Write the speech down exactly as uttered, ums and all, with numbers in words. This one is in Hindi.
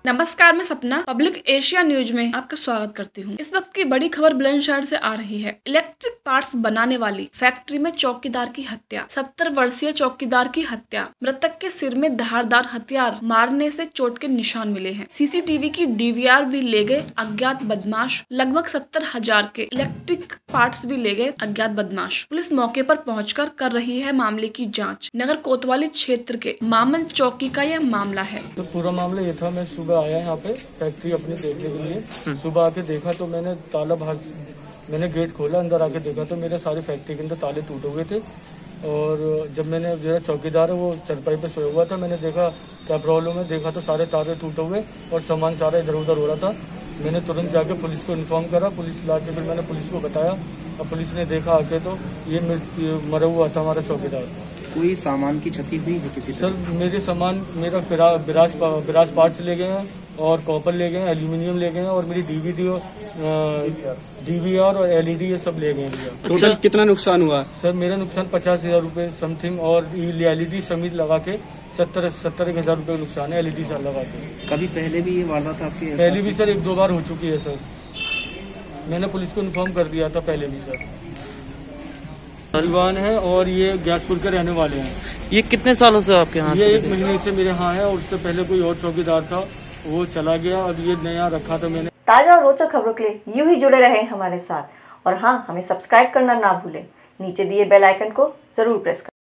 नमस्कार, मैं सपना पब्लिक एशिया न्यूज में आपका स्वागत करती हूँ। इस वक्त की बड़ी खबर बुलंदशहर से आ रही है। इलेक्ट्रिक पार्ट्स बनाने वाली फैक्ट्री में चौकीदार की हत्या। सत्तर वर्षीय चौकीदार की हत्या। मृतक के सिर में धारदार हथियार मारने से चोट के निशान मिले हैं। सीसीटीवी की डीवीआर भी ले गए अज्ञात बदमाश। लगभग सत्तर हजार के इलेक्ट्रिक पार्ट्स भी ले गए अज्ञात बदमाश। पुलिस मौके पर पहुंचकर कर रही है मामले की जाँच। नगर कोतवाली क्षेत्र के मामन चौकी का यह मामला है। तो पूरा मामला ये था, मैं सुबह आया यहाँ पे फैक्ट्री अपनी देखने के लिए। सुबह आके देखा तो मैंने ताला बाहर, मैंने गेट खोला, अंदर आके देखा तो मेरे सारे फैक्ट्री के अंदर ताले टूटे हुए थे। और जब मैंने जो चौकीदार है वो चरपाई पे सोया हुआ था, मैंने देखा क्या प्रॉब्लम है, देखा तो सारे ताले टूटे हुए और सामान सारा इधर उधर हो रहा था। मैंने तुरंत जाके पुलिस को इन्फॉर्म करा। पुलिस ला के फिर मैंने पुलिस को बताया और पुलिस ने देखा आके तो ये मरा हुआ था हमारा चौकीदार। कोई सामान की क्षति हुई है किसी? सर मेरे सामान, मेरा बिराज बिराज पार्ट्स ले गए हैं और कॉपर ले गए हैं, एल्यूमिनियम ले गए हैं और मेरी डीवीडी और डीवीआर और एलईडी ये सब ले गए हैं। टोटल कितना नुकसान हुआ? सर मेरा नुकसान पचास हजार रूपए समथिंग और एलईडी समेत लगा के सत्तर सत्तर एक हजार रूपए का नुकसान है एलईडी से लगा के। कभी पहले भी ये वारदात आपके? पहले भी सर एक दो बार हो चुकी है सर। मैंने पुलिस को इन्फॉर्म कर दिया था पहले भी सर। परिवान है और ये गैसपुर के रहने वाले हैं। ये कितने सालों से आपके यहाँ? ये एक महीने से मेरे यहाँ है और उससे पहले कोई और चौकीदार था, वो चला गया। अब ये नया रखा था मैंने। ताजा और रोचक खबरों के लिए यूं ही जुड़े रहें हमारे साथ और हाँ, हमें सब्सक्राइब करना ना भूलें। नीचे दिए बेल आइकन को जरूर प्रेस करें।